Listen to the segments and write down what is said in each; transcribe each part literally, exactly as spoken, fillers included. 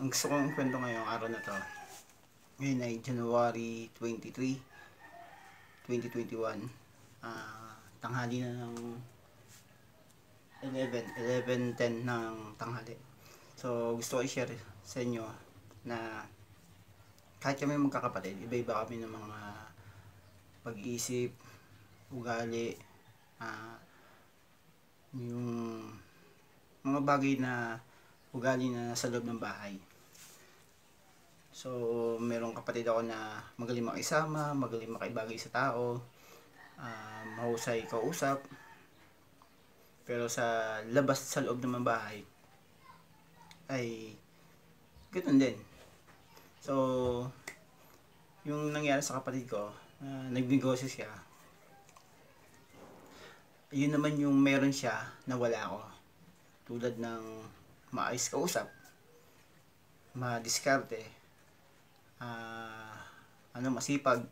Ang gusto kong kwento ngayong araw na to, ngayon ay January twenty-third, twenty twenty-one. Ah, tanghali na ng eleven, eleven ten ng tanghali. So, gusto ko i-share sa inyo na kahit kami magkakapatid, iba-iba kami ng mga pag-iisip, ugali, ah, yung mga bagay na ugali na nasa loob ng bahay. So, merong kapatid ako na magaling makisama, magaling makibagay sa tao, uh, mahusay kausap. Pero sa labas, sa loob ng bahay, ay ganoon din. So, yung nangyari sa kapatid ko, uh, nagnegosyo siya. Yun naman yung meron siya na wala ako. Tulad ng maayos kausap, madiskarte, Uh, ano masipag,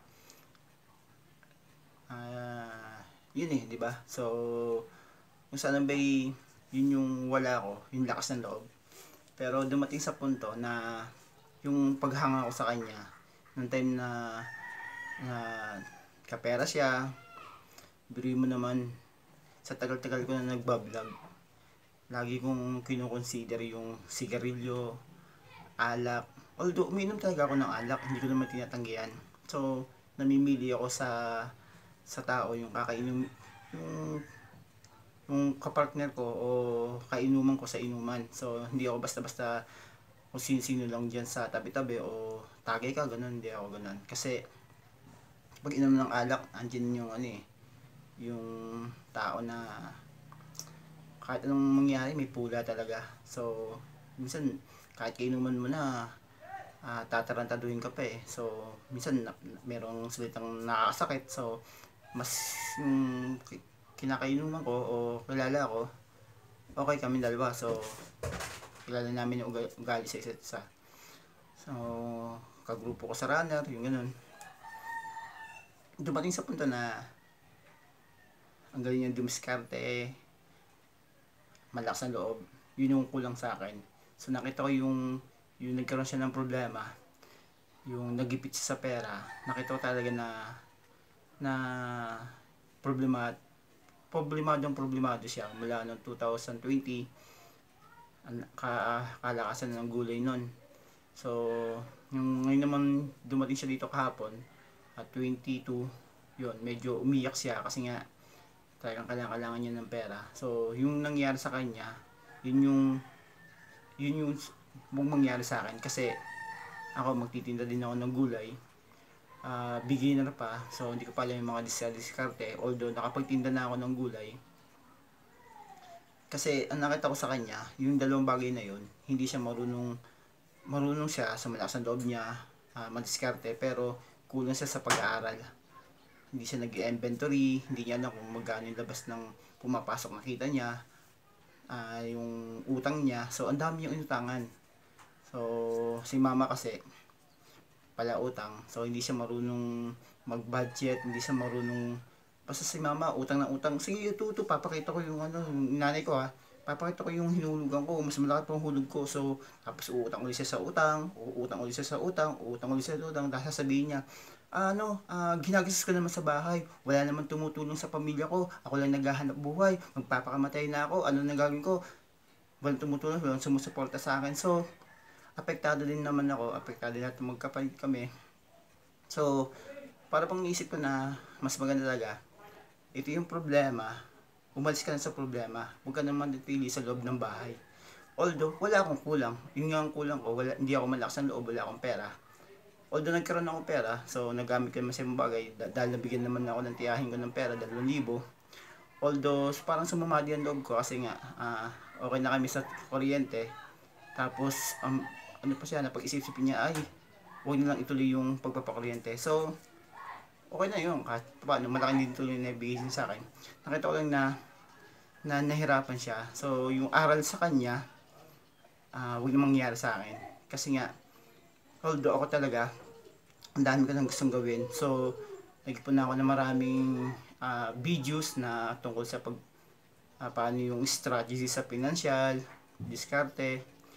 uh, yun eh, di ba? So, kung saan ba yun yung wala ko, yung lakas ng loob. Pero dumating sa punto na yung paghanga ko sa kanya, nung time na na kapera siya, biro mo naman, sa tagal-tagal ko na nagbablog, lagi kong kinukonsider yung sigarilyo, alak. Although uminom talaga ako ng alak, hindi ko naman tinatanggihan. So, namimili ako sa sa tao yung kakainom, yung yung kapartner ko o kainuman ko sa inuman. So, hindi ako basta-basta kung sino-sino lang dyan sa tabi-tabi o tagay ka, ganun. Hindi ako ganun. Kasi, pag inom ng alak, andyan yung ano eh, yung tao na kahit anong mangyari, may pula talaga. So, minsan, kahit kainuman mo na, uh, tatarantaduhin ka pa eh. So, minsan na, merong salitang nakakasakit. So, mas um, kinakainuman ko o kilala ko, okay kami dalawa. So, kilala namin yung ugali, ugali sa isa't isa. So, kagrupo ko sa runner, yung ganun. Dumating sa punto na ang galing niya dumiskarte eh, malakas ang loob. Yun yung kulang sa akin. So, nakita ko yung yung nagkaroon siya ng problema, yung nagipit siya sa pera. Nakita ko talaga na na problema problemadong problemado siya mula noong twenty twenty, ka, kalakasan ng gulay nun. So, yung ngayon naman dumating siya dito kahapon at twenty-two, yun, medyo umiyak siya kasi nga talagang kailangan niya ng pera. So, yung nangyari sa kanya, yun yung yun yung mong mangyari sa akin kasi ako magtitinda din ako ng gulay, uh, beginner pa, so hindi ko pa alam yung mga diskarte, although nakapagtinda na ako ng gulay. Kasi ang nakita ko sa kanya, yung dalawang bagay na yun, hindi siya marunong marunong siya sa malakas ng loob niya, uh, madiskarte, pero kulang siya sa pag-aaral. Hindi siya nag-inventory, hindi niya alam kung magkano yung labas ng pumapasok na kita niya, uh, yung utang niya. So ang dami yung inutangan. So, si mama kasi pala utang. So, hindi siya marunong mag-budget, hindi siya marunong, basta si mama utang na utang. Sige, ito, ito, papakita ko yung ano, yung nanay ko ha. Papakita ko yung hinulugan ko, mas malaki pa ang hulog ko. So, tapos uutang ulit siya sa utang, uutang ulit siya sa utang, uutang ulit siya sa utang. Dahil sasabihin niya, ano, uh, ginagastos ko naman sa bahay, wala naman tumutulong sa pamilya ko, ako lang naghahanap buhay, magpapakamatay na ako, ano nang gagawin ko? Walang tumutulong, walang sumusuporta sa akin. So, apektado din naman ako, apektado lahat ng magkapatid kami. So, para pang naisip ko na mas maganda talaga, ito yung problema, umalis ka na sa problema, huwag ka naman natili sa loob ng bahay. Although, wala akong kulang, yun nga ang kulang ko, wala, hindi ako malakas ng loob, wala akong pera. Although nagkaroon ako pera, so nagamit ko naman sa mga bagay, dahil nabigyan naman ako ng tiyahin ko ng pera, dalawang libo. Although, parang sumamadi ang loob ko kasi nga, uh, okay na kami sa kuryente. Tapos, um, ano pa siya, napag-isip-isipin niya, ay, huwag nilang ituloy yung pagpapakuryente. So, okay na yun, kahit paano, malaki din tuloy na ibigay niya sa akin. Nakita ko lang na, na nahirapan siya. So, yung aral sa kanya, uh, huwag na mangyari sa akin. Kasi nga, although ako talaga, ang dami ko nang gustong gawin. So, nag-ipon na ako ng maraming uh, videos na tungkol sa pag, uh, paano yung strategy sa financial, diskarte,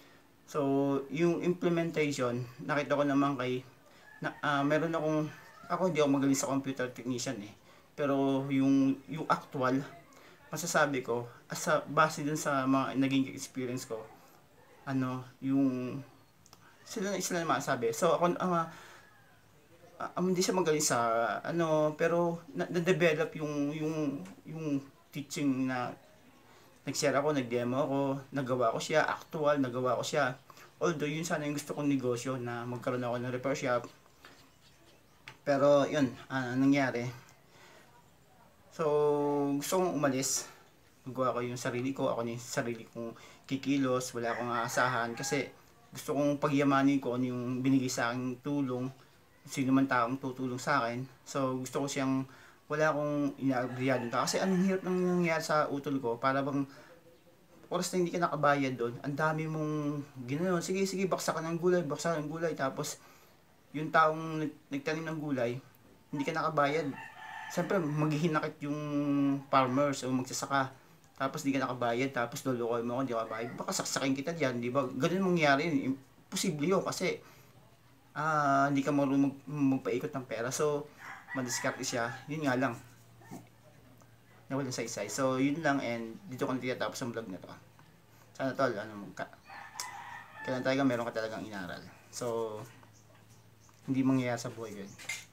So, yung implementation, nakita ko naman kay, na, ah, meron akong, ako hindi ako magaling sa computer technician eh. Pero yung, yung actual, masasabi ko, as a, base dun sa mga naging experience ko, ano, yung, sila na sila na masabi. So, ako, uh, uh, um, hindi siya magaling sa, ano, pero, na- na-develop yung, yung, yung teaching na, nag-share ako, nag-demo ako, nagawa ko siya, actual, nagawa ko siya. Although, yun sana yung gusto kong negosyo na magkaroon ako ng repair shop. Pero, yun, ah, nangyari. So, gusto kong umalis. Magawa ko yung sarili ko, ako yung sarili kong kikilos, wala akong aasahan. Kasi, gusto kong pagyamanin ko ano yung binigay sa akin tulong, sino man taong tutulong sa akin. So, gusto ko siyang, wala akong inaabriyado ka. Kasi anong hirap nang nangyayari sa utol ko, para bang oras na hindi ka nakabayad doon, ang dami mong ginanon, sige sige baksa ka ng gulay, baksa ng gulay, tapos yung taong nag- nagtanim ng gulay, hindi ka nakabayad. Siyempre, maghihinakit yung farmers o magsasaka. Tapos di ka nakabayad, tapos lulukoy mo ako, di ka bayad. Baka saksakin kita diyan, di ba? Ganun mangyari yun. Imposible yun kasi ah hindi ka marunong mag, magpaikot ng pera. So, madiskarte siya. Yun nga lang. Nawala sa isa. So, yun lang, and dito ko na tinatapos ang vlog na to. Sana tol, ano, ka, kailan talaga meron ka talagang inaral. So, hindi mangyayari sa buhay yun.